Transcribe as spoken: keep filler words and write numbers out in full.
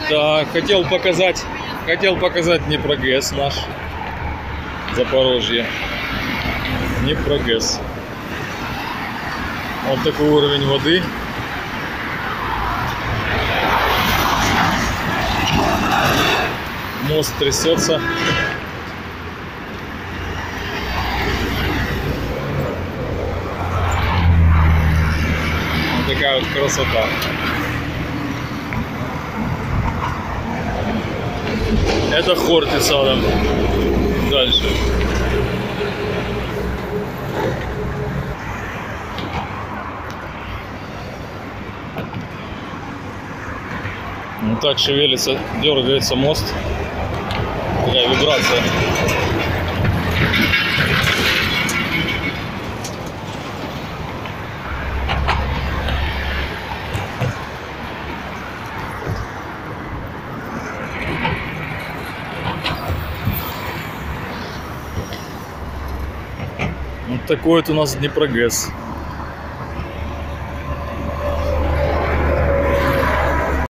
Так, хотел показать, хотел показать Днепрогэс наш, Запорожье. Днепрогэс. Вот такой уровень воды. Мост трясется. Вот такая вот красота. Это Хортица там дальше. Вот так шевелится, дергается мост. Такая вибрация. Вот такой вот у нас Днепрогэс.